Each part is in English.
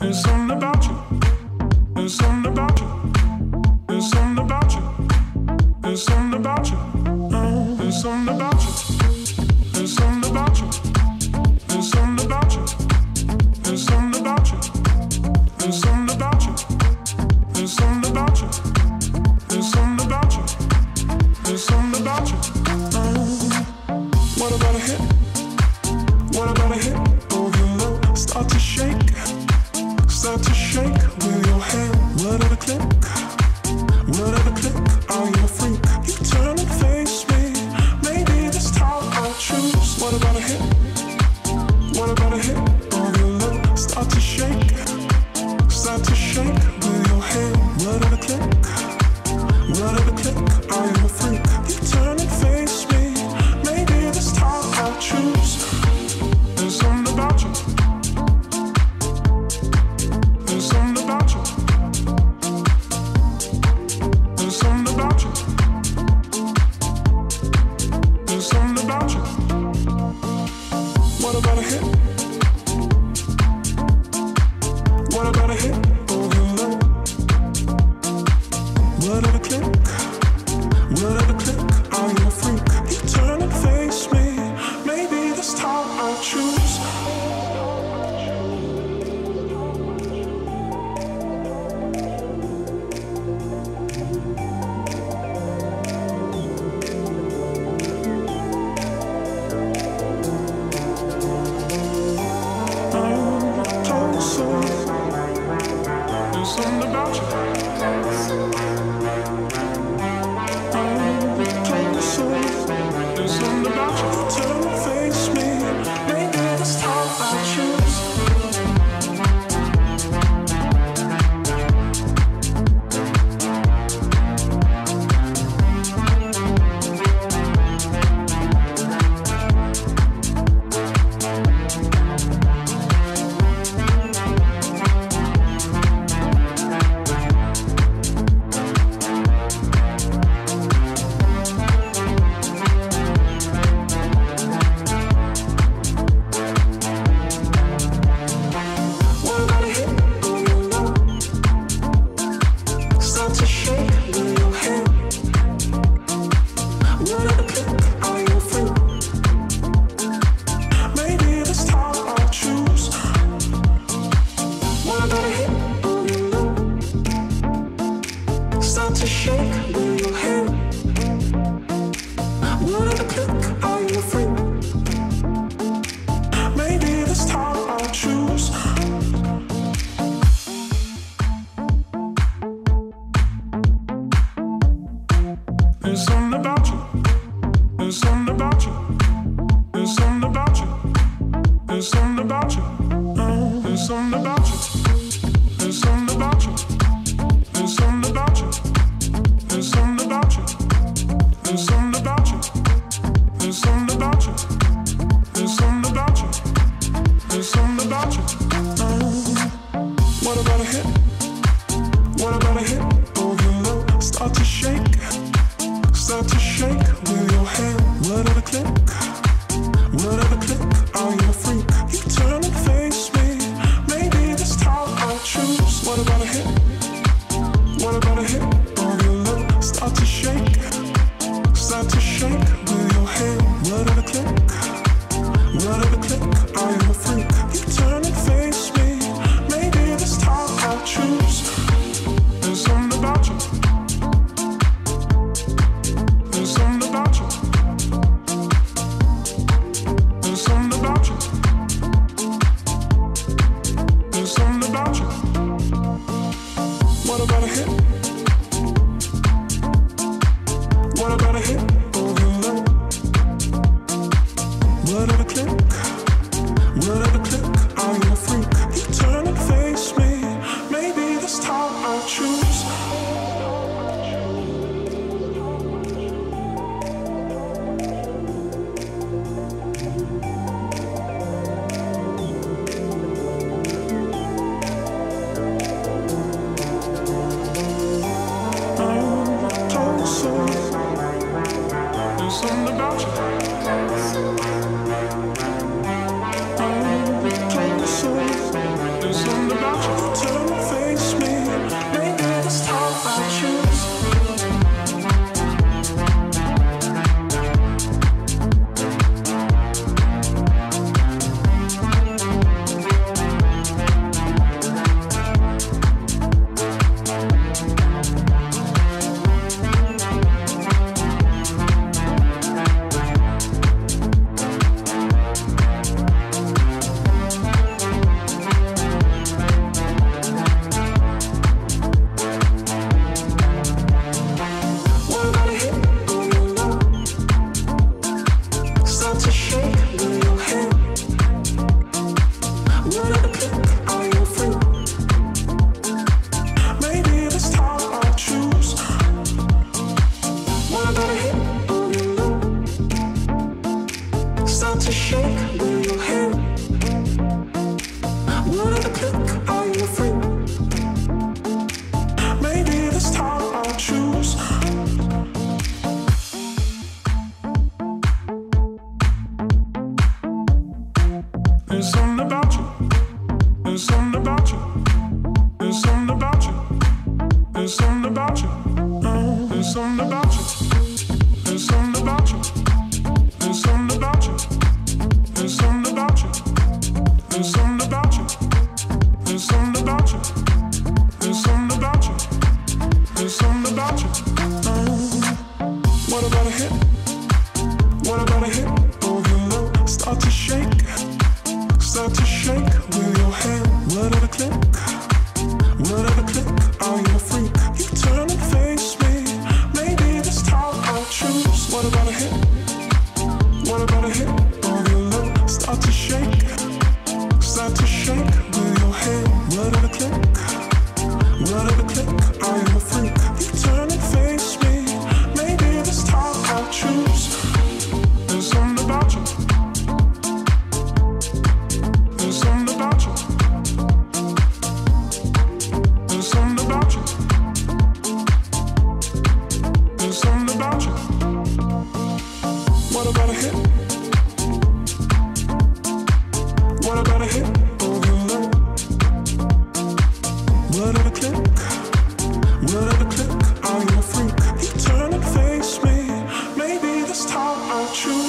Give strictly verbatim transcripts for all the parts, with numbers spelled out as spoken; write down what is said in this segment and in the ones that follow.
There's something about you. turn and face me. Maybe this time I'll choose. To shake with your hand. One at a click, are you free? Maybe this time I'll choose. There's something about you. There's something about you. There's something about you. There's something about you. Oh, there's something about you. There's something about you. There's something about you. There's something about you. There's something about you. There's something about you. There's something about you. There's something about you. Oh. What about a hit? What about a hit? Oh, you know, start to shake. Start to shake with your hand. What at a click? What at a click? Are you a freak? You turn and face me. Maybe this time I'll choose. What about a hit? What about a hit? Start to shake, start to shake with your hand. What at a click, what at a click, are you a freak? You turn and face me, maybe this time I'll choose. There's something about you. There's something about you. There's something about you. There's something about you. What about a hit? What about a hit? Oh, you know. What at a click? What at a click? Are you a freak? You turn and face me. Maybe this time I'll choose.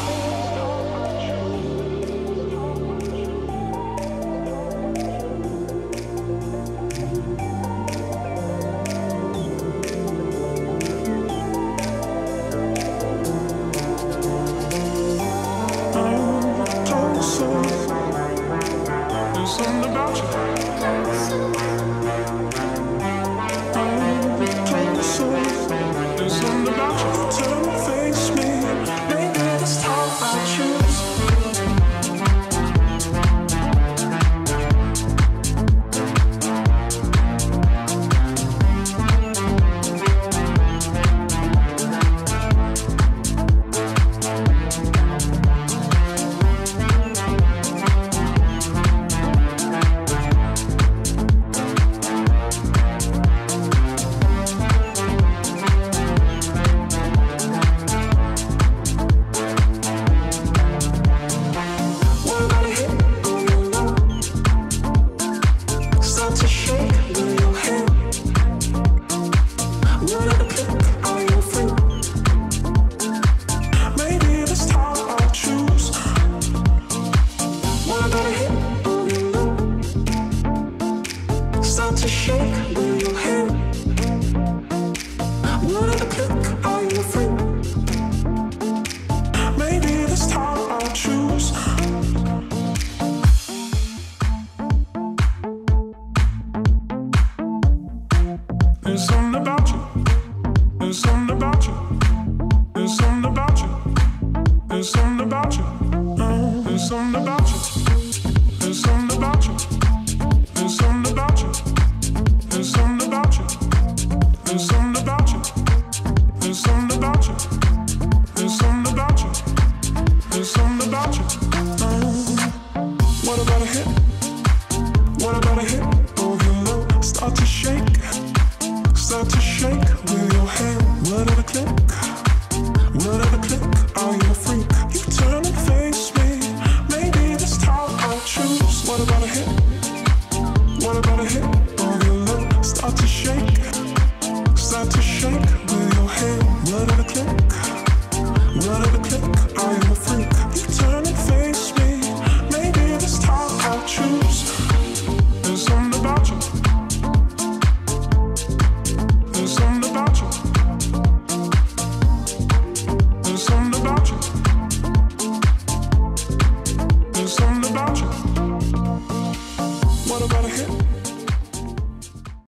Something about you. There's something about you. Turn and face me. Maybe this time I'll choose. To shake with your hand. One at a click, are you free? Maybe this time I'll choose. There's something about you. There's something about you. There's something about you. There's something about you. Oh, there's something about you.